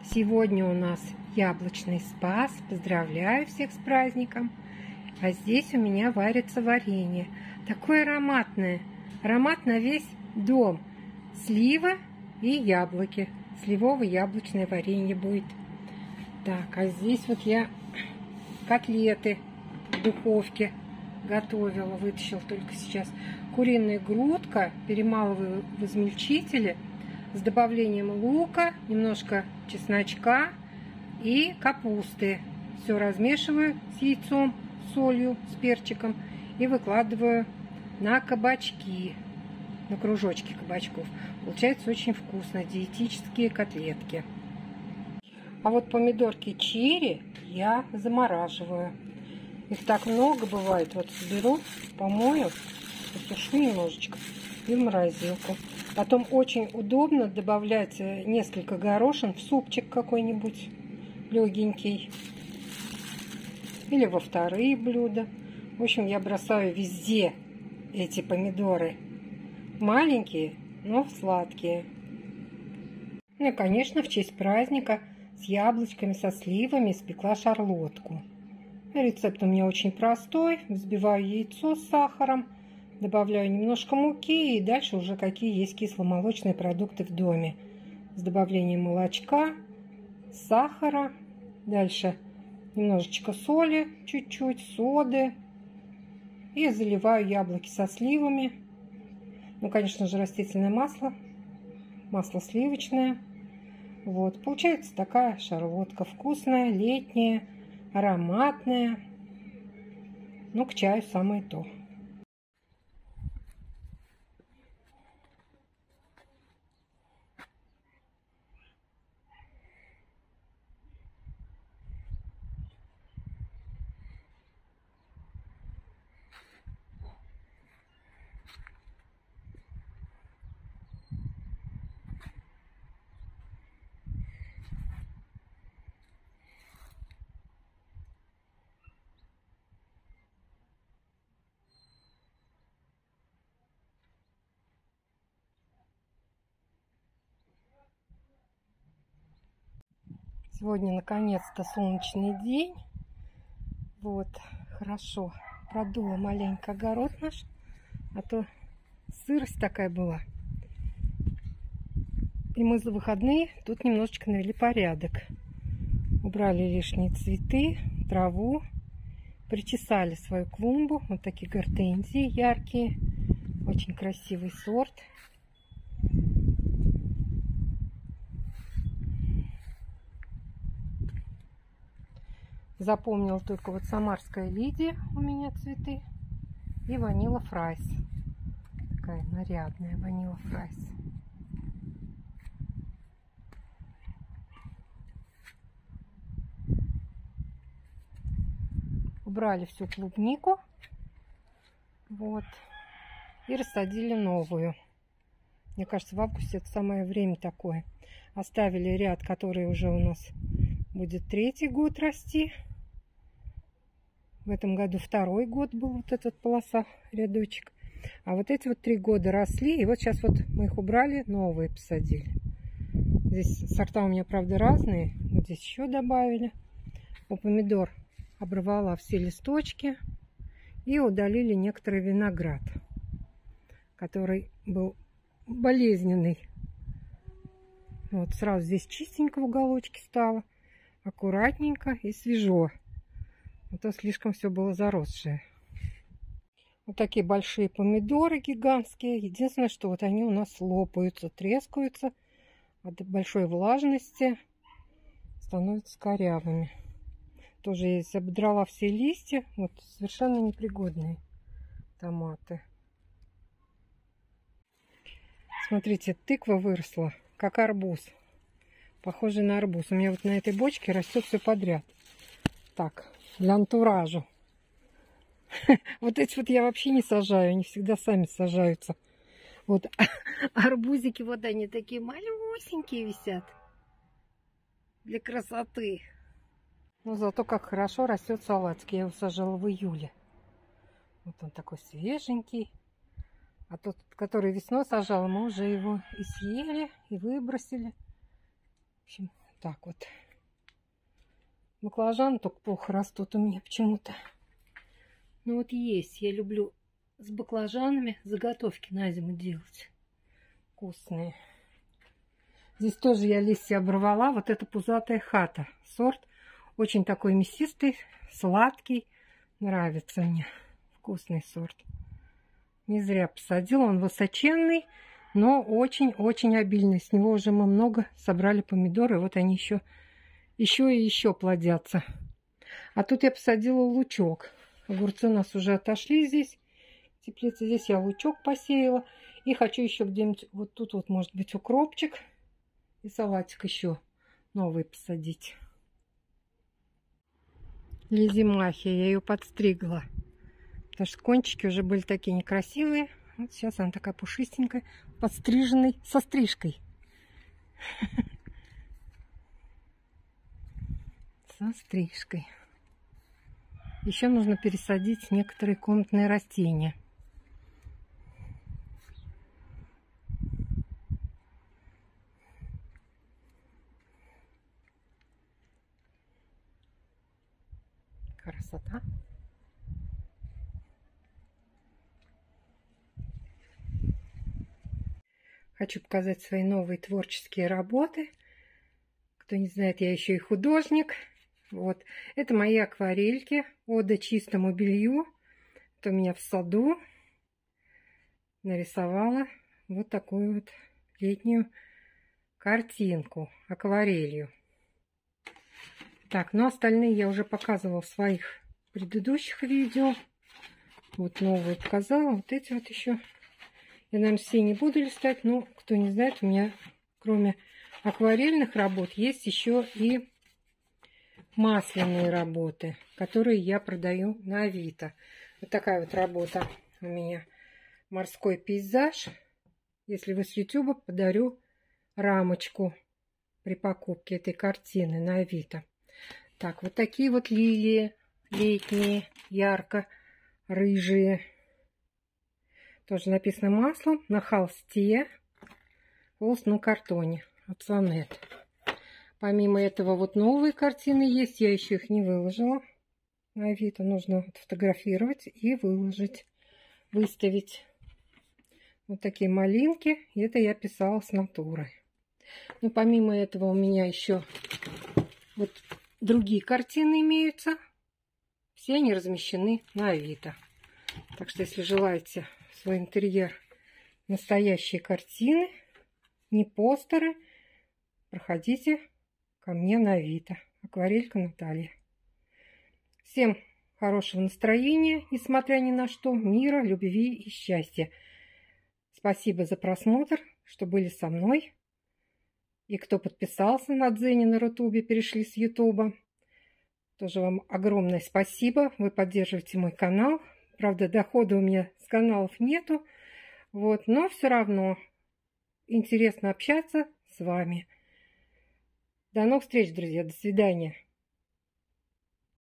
Сегодня у нас яблочный спас. Поздравляю всех с праздником. А здесь у меня варится варенье. Такое ароматное. Аромат на весь дом. Слива и яблоки. Сливово-яблочное варенье будет. Так, а здесь вот я котлеты в духовке готовила. Вытащила только сейчас. Куриная грудка. Перемалываю в измельчителе. С добавлением лука, немножко чесночка и капусты. Все размешиваю с яйцом, солью, с перчиком и выкладываю на кабачки, на кружочки кабачков. Получается очень вкусно, диетические котлетки. А вот помидорки черри я замораживаю. Их так много бывает. Вот соберу, помою, посушу немножечко и в морозилку. Потом очень удобно добавлять несколько горошин в супчик какой-нибудь легенький. Или во вторые блюда. В общем, я бросаю везде эти помидоры. Маленькие, но сладкие. Ну и, конечно, в честь праздника с яблочками, со сливами испекла шарлотку. Рецепт у меня очень простой. Взбиваю яйцо с сахаром. Добавляю немножко муки и дальше уже какие есть кисломолочные продукты в доме. С добавлением молочка, сахара, дальше немножечко соли, чуть-чуть, соды. И заливаю яблоки со сливами. Ну, конечно же, растительное масло, масло сливочное. Вот, получается такая шарлотка вкусная, летняя, ароматная. Ну, к чаю самое то. Сегодня наконец-то солнечный день. Вот, хорошо. Продула маленько огород наш, а то сырость такая была. И мы за выходные тут немножечко навели порядок. Убрали лишние цветы, траву, причесали свою клумбу. Вот такие гортензии яркие, очень красивый сорт. Запомнил только вот самарская лидия у меня цветы и ванила фрайс. Такая нарядная ванила фрайс. Убрали всю клубнику. Вот. И рассадили новую. Мне кажется, в августе это самое время такое. Оставили ряд, который уже у нас будет 3-й год расти. В этом году 2-й год был вот этот полоса, рядочек. А вот эти вот 3 года росли. И вот сейчас вот мы их убрали, новые посадили. Здесь сорта у меня, правда, разные. Вот здесь еще добавили. У помидор оборвала все листочки. И удалили некоторый виноград, который был болезненный. Вот сразу здесь чистенько в уголочке стало. Аккуратненько и свежо. А то слишком все было заросшее. Вот такие большие помидоры гигантские. Единственное, что вот они у нас лопаются, трескаются от большой влажности, становятся корявыми. Тоже я ободрала все листья. Вот совершенно непригодные томаты. Смотрите, тыква выросла, как арбуз. Похоже на арбуз. У меня вот на этой бочке растет все подряд. Так, для антуража. Вот эти вот я вообще не сажаю. Они всегда сами сажаются. Вот арбузики, вот они такие малюсенькие висят. Для красоты. Но зато как хорошо растет салатский. Я его сажала в июле. Вот он такой свеженький. А тот, который весной сажала, мы уже его и съели, и выбросили. В общем, Так вот. Баклажаны только плохо растут у меня почему-то. Ну вот есть. Я люблю с баклажанами заготовки на зиму делать. Вкусные. Здесь тоже я листья оборвала. Вот это пузатая хата. Сорт очень такой мясистый, сладкий. Нравится мне. Вкусный сорт. Не зря посадила. Он высоченный, но очень-очень обильный. С него уже мы много собрали помидоры. Вот они еще и еще плодятся. А тут я посадила лучок. Огурцы у нас уже отошли здесь. Теплица. Здесь я лучок посеяла. И хочу еще где-нибудь вот тут вот, может быть, укропчик. И салатик еще новый посадить. Лизимахия. Я ее подстригла. Потому что кончики уже были такие некрасивые. Вот сейчас она такая пушистенькая. Подстриженной со стрижкой. Со стрижкой. Еще нужно пересадить некоторые комнатные растения. Красота. Хочу показать свои новые творческие работы. Кто не знает, я еще и художник. Вот. Это мои акварельки. Ода чистому белью. Это у меня в саду. Нарисовала вот такую вот летнюю картинку акварелью. Так, ну остальные я уже показывала в своих предыдущих видео. Вот новые показала. Вот эти вот еще. Я, наверное, все не буду листать, но кто не знает, у меня кроме акварельных работ есть еще и масляные работы, которые я продаю на Авито. Вот такая вот работа у меня. Морской пейзаж. Если вы с YouTube, подарю рамочку при покупке этой картины на Авито. Так, вот такие вот лилии летние, ярко-рыжие. Тоже написано маслом на холсте, холст на картоне от Сонет. Помимо этого вот новые картины есть, я еще их не выложила на Авито. Нужно фотографировать и выложить, выставить. Вот такие малинки. И это я писала с натурой. Но помимо этого у меня еще вот другие картины имеются. Все они размещены на Авито. Так что, если желаете в свой интерьер настоящие картины, не постеры, проходите ко мне на Авито. Акварелька Наталья. Всем хорошего настроения, несмотря ни на что, мира, любви и счастья. Спасибо за просмотр, что были со мной. И кто подписался на Дзене на Рутубе, перешли с Ютуба. Тоже вам огромное спасибо. Вы поддерживаете мой канал. Правда, дохода у меня с каналов нету. Вот, но все равно интересно общаться с вами. До новых встреч, друзья. До свидания.